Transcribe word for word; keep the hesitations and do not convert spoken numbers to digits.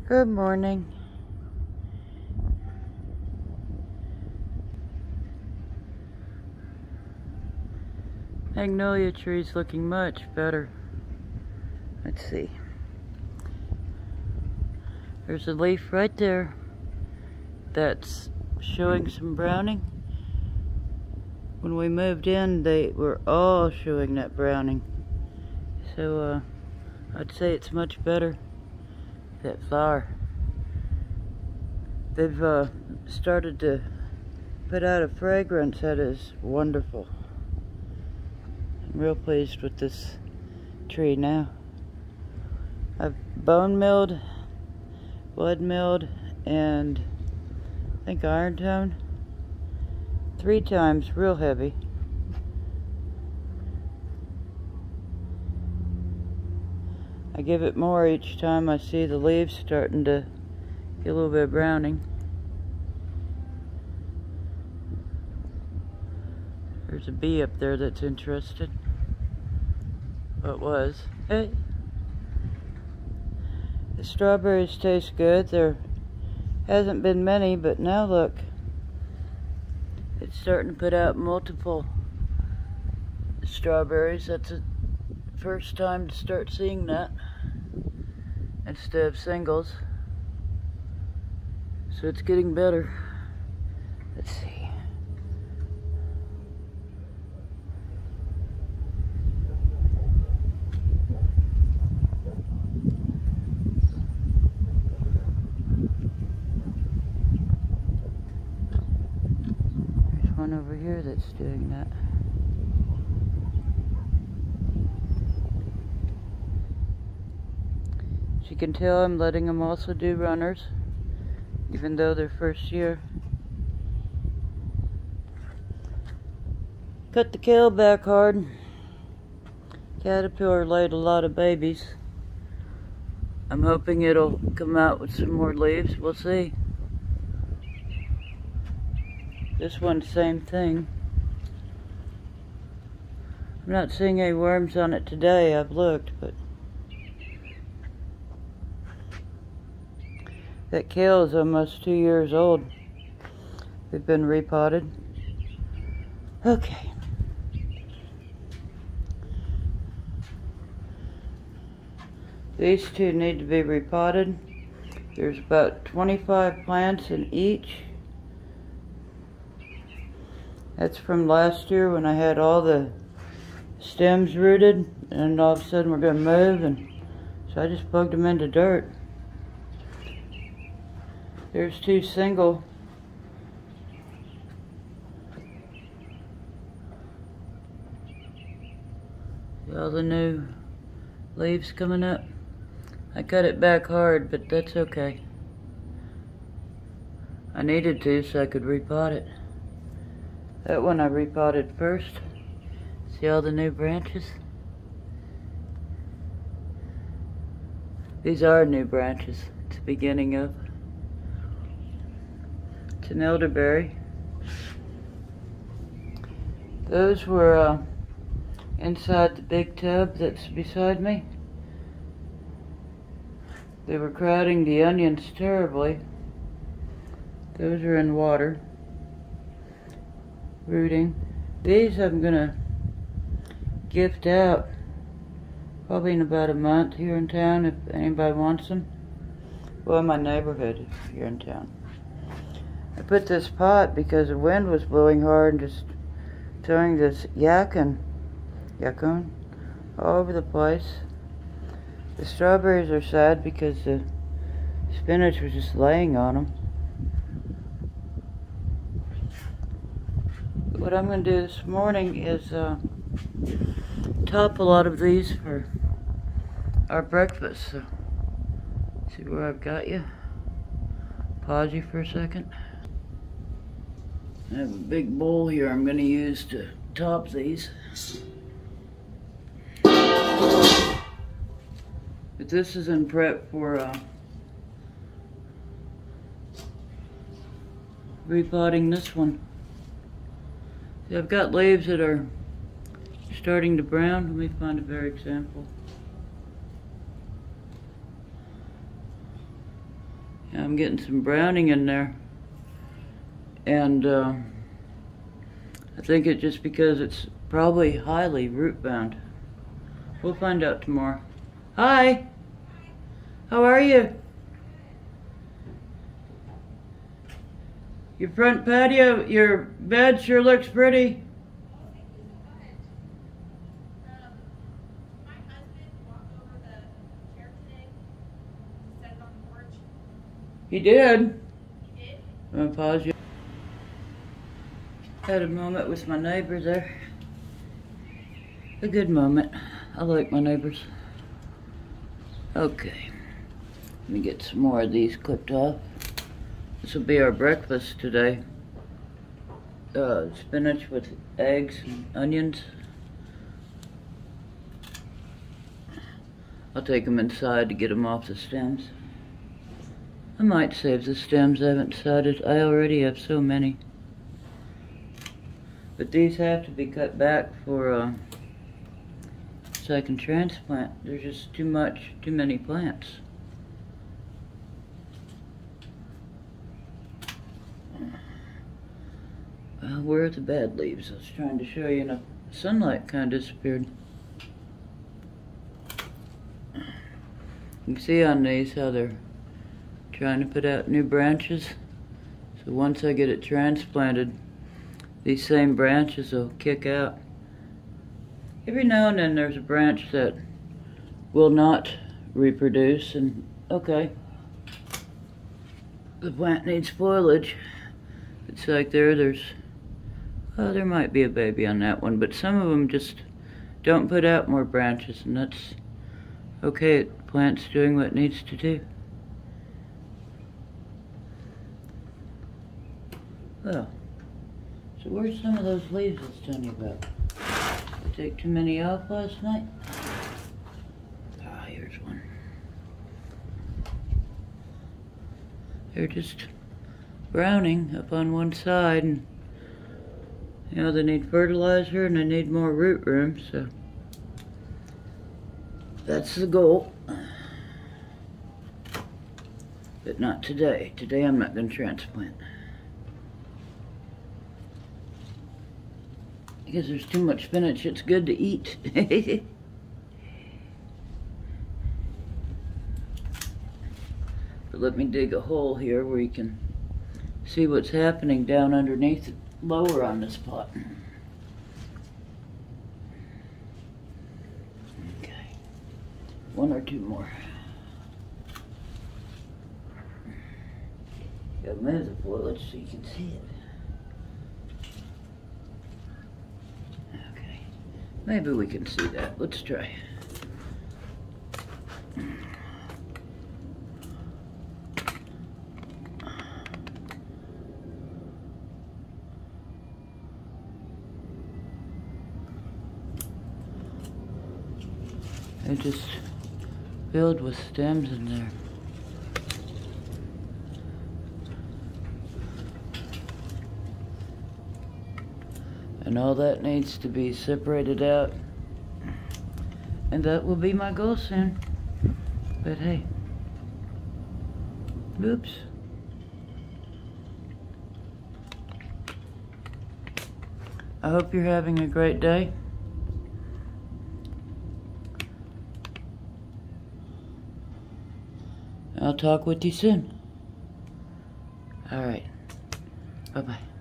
Good morning. Magnolia tree's looking much better. Let's see. There's a leaf right there that's showing some browning. When we moved in, they were all showing that browning. So uh, I'd say it's much better, that flower. They've uh, started to put out a fragrance that is wonderful. I'm real pleased with this tree now. I've bone milled, blood milled, and I think iron tone three times, real heavy. I give it more each time I see the leaves starting to get a little bit of browning. There's a bee up there that's interested. What was? Hey. The strawberries taste good. There hasn't been many, but now look. It's starting to put out multiple strawberries. That's the first time to start seeing that instead of singles. So it's getting better. Let's see. There's one over here that's doing that. As you can tell, I'm letting them also do runners, even though they're first year. Cut the kale back hard. Caterpillar laid a lot of babies. I'm hoping it'll come out with some more leaves. We'll see. This one, same thing. I'm not seeing any worms on it today. I've looked, but that kale is almost two years old. They've been repotted. Okay. These two need to be repotted. There's about twenty-five plants in each. That's from last year when I had all the stems rooted, and all of a sudden we're going to move, and so I just plugged them into dirt. There's two single. See all the new leaves coming up? I cut it back hard, but that's okay. I needed to so I could repot it. That one I repotted first. See all the new branches? These are new branches. It's the beginning of. It's an elderberry. Those were uh, inside the big tub that's beside me. They were crowding the onions terribly. Those are in water, rooting. These I'm gonna gift out probably in about a month here in town if anybody wants them. Well, in my neighborhood here in town. I put this pot because the wind was blowing hard and just throwing this yakon, yakon all over the place. The strawberries are sad because the spinach was just laying on them. What I'm going to do this morning is uh, top a lot of these for our breakfast. So, see where I've got you? Pause you for a second. I have a big bowl here I'm going to use to top these. But this is in prep for uh, repotting this one. See, I've got leaves that are starting to brown. Let me find a better example. I'm getting some browning in there. And uh, I think it's just because it's probably highly root bound. We'll find out tomorrow. Hi! How are you? Your front patio, your bed sure looks pretty. My husband walked over the chair today to set it on the porch. He did. He did? I'm gonna pause you. Had a moment with my neighbor there. A good moment. I like my neighbors. Okay. Let me get some more of these clipped off. This will be our breakfast today. Uh, spinach with eggs and onions. I'll take them inside to get them off the stems. I might save the stems, I haven't decided. I already have so many. But these have to be cut back for, uh, so I can transplant. There's just too much, too many plants. Well, where are the bad leaves? I was trying to show you, and the sunlight kind of disappeared. You can see on these how they're trying to put out new branches. So once I get it transplanted, these same branches will kick out. Every now and then there's a branch that will not reproduce, and okay, the plant needs foliage. It's like there, there's, oh, there might be a baby on that one, but some of them just don't put out more branches, and that's okay. The plant's doing what it needs to do. Well, so where's some of those leaves I was telling you about? I take too many off last night? Ah, here's one. They're just browning up on one side, and you know, they need fertilizer and they need more root room, so that's the goal. But not today. Today I'm not going to transplant. Because there's too much spinach, it's good to eat. But let me dig a hole here where you can see what's happening down underneath it, lower on this pot. Okay, one or two more. Gotta move the foliage so you can see it. Maybe we can see that. Let's try. They're just filled with stems in there. And all that needs to be separated out. And that will be my goal soon. But hey. Oops. I hope you're having a great day. I'll talk with you soon. All right. Bye-bye.